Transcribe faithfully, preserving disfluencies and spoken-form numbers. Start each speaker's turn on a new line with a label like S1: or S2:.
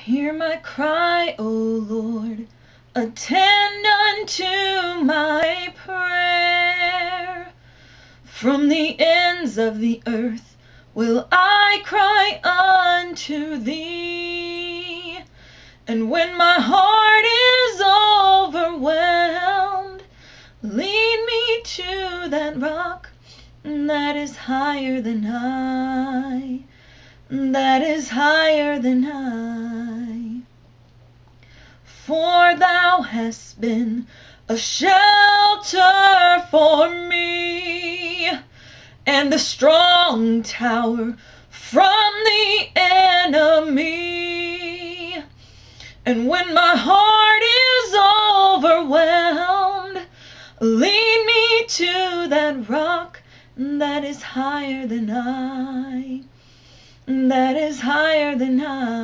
S1: Hear my cry, O Lord, attend unto my prayer. From the ends of the earth will I cry unto thee. And when my heart is overwhelmed, lead me to that rock that is higher than I, that is higher than I. For thou hast been a shelter for me, and a strong tower from the enemy. And when my heart is overwhelmed, lead me to that rock that is higher than I, that is higher than I.